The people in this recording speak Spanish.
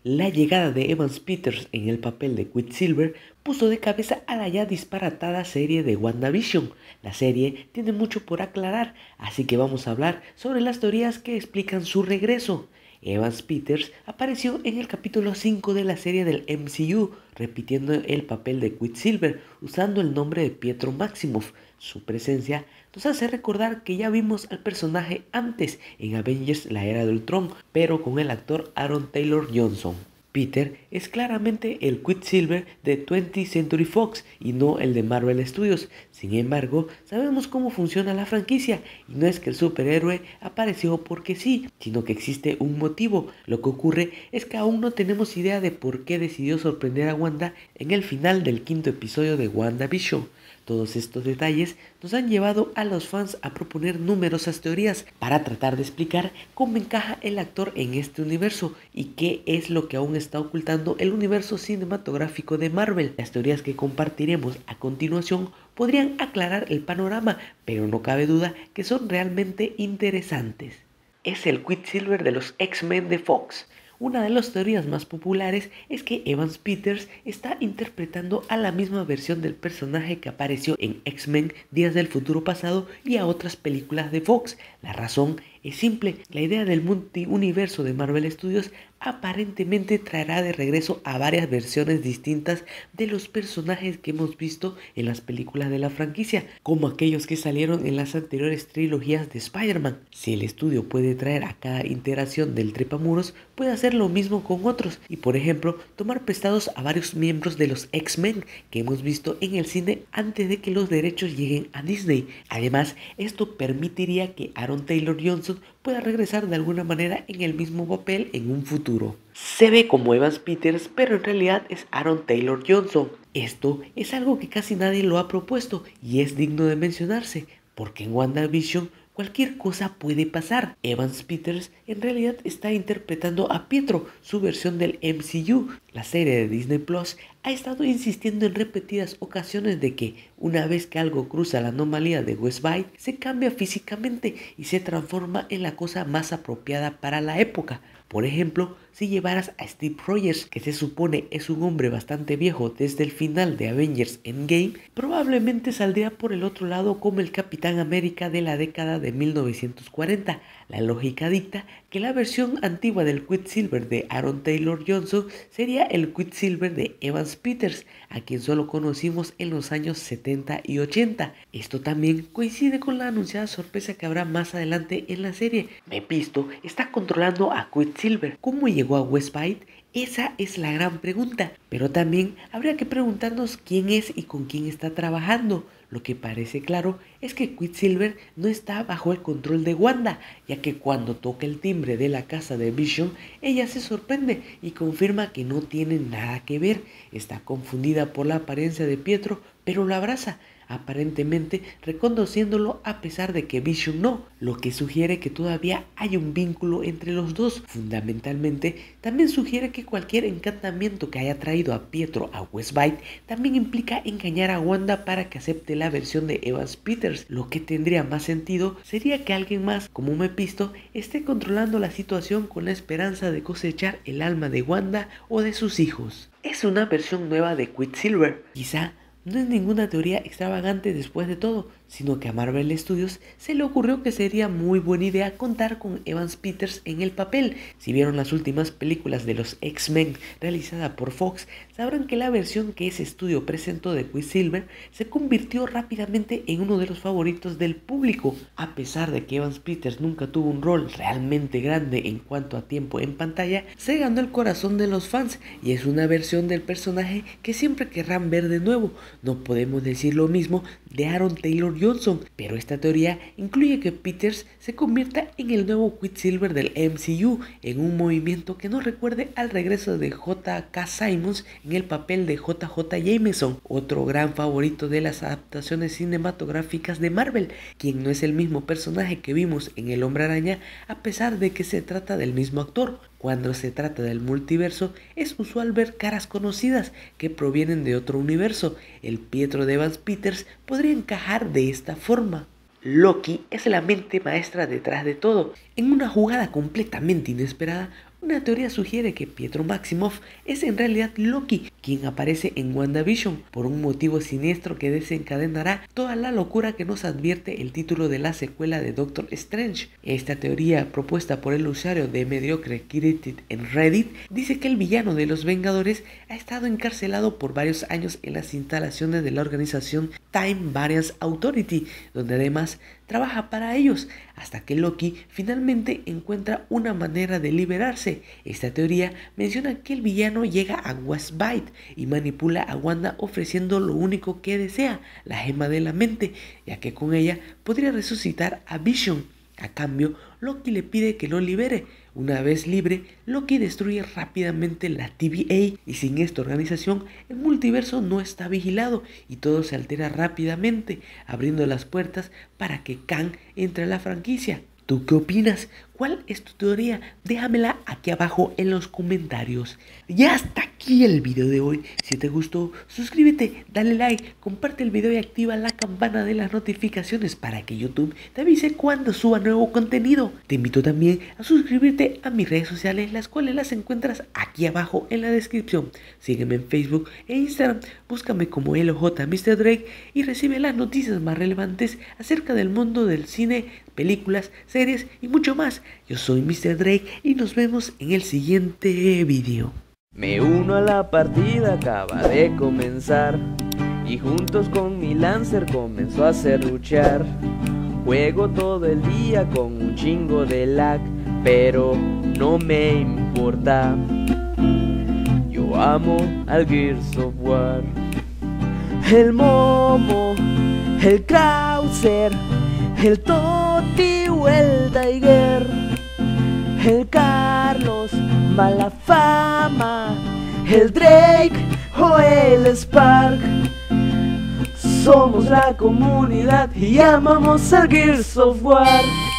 La llegada de Evans Peters en el papel de Quicksilver puso de cabeza a la ya disparatada serie de WandaVision. La serie tiene mucho por aclarar, así que vamos a hablar sobre las teorías que explican su regreso. Evans Peters apareció en el capítulo 5 de la serie del MCU, repitiendo el papel de Quicksilver, usando el nombre de Pietro Maximoff. Su presencia nos hace recordar que ya vimos al personaje antes en Avengers La Era de Ultron, pero con el actor Aaron Taylor Johnson. Peter es claramente el Quicksilver de 20th Century Fox y no el de Marvel Studios. Sin embargo, sabemos cómo funciona la franquicia y no es que el superhéroe apareció porque sí, sino que existe un motivo. Lo que ocurre es que aún no tenemos idea de por qué decidió sorprender a Wanda en el final del quinto episodio de WandaVision. Todos estos detalles nos han llevado a los fans a proponer numerosas teorías para tratar de explicar cómo encaja el actor en este universo y qué es lo que aún está ocultando el universo cinematográfico de Marvel. Las teorías que compartiremos a continuación podrían aclarar el panorama, pero no cabe duda que son realmente interesantes. Es el Quicksilver de los X-Men de Fox. Una de las teorías más populares es que Evans Peters está interpretando a la misma versión del personaje que apareció en X-Men Días del Futuro Pasado y a otras películas de Fox. La razón es simple, la idea del multiuniverso de Marvel Studios aparentemente traerá de regreso a varias versiones distintas de los personajes que hemos visto en las películas de la franquicia, como aquellos que salieron en las anteriores trilogías de Spider-Man. Si el estudio puede traer a cada iteración del trepamuros, puede hacer lo mismo con otros y, por ejemplo, tomar prestados a varios miembros de los X-Men que hemos visto en el cine antes de que los derechos lleguen a Disney. Además, esto permitiría que Aaron Taylor Johnson pueda regresar de alguna manera en el mismo papel en un futuro. Se ve como Evans Peters, pero en realidad es Aaron Taylor Johnson. Esto es algo que casi nadie lo ha propuesto y es digno de mencionarse, porque en WandaVision cualquier cosa puede pasar. Evans Peters en realidad está interpretando a Pietro, su versión del MCU. La serie de Disney Plus ha estado insistiendo en repetidas ocasiones de que una vez que algo cruza la anomalía de Westvite, se cambia físicamente y se transforma en la cosa más apropiada para la época. Por ejemplo, si llevaras a Steve Rogers, que se supone es un hombre bastante viejo desde el final de Avengers Endgame, probablemente saldría por el otro lado como el Capitán América de la década de 1940. La lógica dicta que la versión antigua del Quicksilver de Aaron Taylor Johnson sería el Quicksilver de Evans Peters, a quien solo conocimos en los años 70 y 80. Esto también coincide con la anunciada sorpresa que habrá más adelante en la serie. Mephisto está controlando a Quicksilver. ¿Cómo llegó a Westvite? Esa es la gran pregunta, pero también habría que preguntarnos quién es y con quién está trabajando. Lo que parece claro es que Quicksilver no está bajo el control de Wanda, ya que cuando toca el timbre de la casa de Vision, ella se sorprende y confirma que no tiene nada que ver. Está confundida por la apariencia de Pietro, pero lo abraza, aparentemente reconociéndolo a pesar de que Vision no, lo que sugiere que todavía hay un vínculo entre los dos. Fundamentalmente, también sugiere que cualquier encantamiento que haya traído a Pietro a Westvite también implica engañar a Wanda para que acepte la versión de Evans Peters. Lo que tendría más sentido sería que alguien más, como Mephisto, esté controlando la situación con la esperanza de cosechar el alma de Wanda o de sus hijos. Es una versión nueva de Quicksilver. Quizá no es ninguna teoría extravagante después de todo, sino que a Marvel Studios se le ocurrió que sería muy buena idea contar con Evans Peters en el papel. Si vieron las últimas películas de los X-Men realizadas por Fox, sabrán que la versión que ese estudio presentó de Quicksilver se convirtió rápidamente en uno de los favoritos del público. A pesar de que Evans Peters nunca tuvo un rol realmente grande en cuanto a tiempo en pantalla, se ganó el corazón de los fans y es una versión del personaje que siempre querrán ver de nuevo. No podemos decir lo mismo de Aaron Taylor Johnson, pero esta teoría incluye que Peters se convierta en el nuevo Quicksilver del MCU en un movimiento que nos recuerde al regreso de J.K. Simmons en el papel de J.J. Jameson, otro gran favorito de las adaptaciones cinematográficas de Marvel, quien no es el mismo personaje que vimos en El Hombre Araña a pesar de que se trata del mismo actor. Cuando se trata del multiverso, es usual ver caras conocidas que provienen de otro universo. El Pietro de Evans Peters podría encajar de esta forma. Loki es la mente maestra detrás de todo. En una jugada completamente inesperada, Una teoría sugiere que Pietro Maximoff es en realidad Loki, quien aparece en WandaVision por un motivo siniestro que desencadenará toda la locura que nos advierte el título de la secuela de Doctor Strange. Esta teoría, propuesta por el usuario de Mediocre Critic en Reddit, dice que el villano de los Vengadores ha estado encarcelado por varios años en las instalaciones de la organización Time Variance Authority, donde además trabaja para ellos, hasta que Loki finalmente encuentra una manera de liberarse. Esta teoría menciona que el villano llega a Wastebite y manipula a Wanda ofreciendo lo único que desea, la gema de la mente, ya que con ella podría resucitar a Vision. A cambio, Loki le pide que lo libere. Una vez libre, Loki destruye rápidamente la TVA y sin esta organización el multiverso no está vigilado y todo se altera rápidamente, abriendo las puertas para que Kang entre a la franquicia. ¿Tú qué opinas? ¿Cuál es tu teoría? Déjamela aquí abajo en los comentarios. Y hasta aquí el video de hoy. Si te gustó, suscríbete, dale like, comparte el video y activa la campana de las notificaciones para que YouTube te avise cuando suba nuevo contenido. Te invito también a suscribirte a mis redes sociales, las cuales las encuentras aquí abajo en la descripción. Sígueme en Facebook e Instagram, búscame como LJ Mr. Drake y recibe las noticias más relevantes acerca del mundo del cine, películas, series y mucho más. Yo soy Mr. Drake y nos vemos en el siguiente video. Me uno a la partida, acaba de comenzar y juntos con mi Lancer comenzó a serruchar. Juego todo el día con un chingo de lag, pero no me importa. Yo amo al Gears of War. El Momo, el Krauser, el Toti o el Tiger, el Carlos, Malafama, el Drake o el Spark. Somos la comunidad y amamos al Gears of War.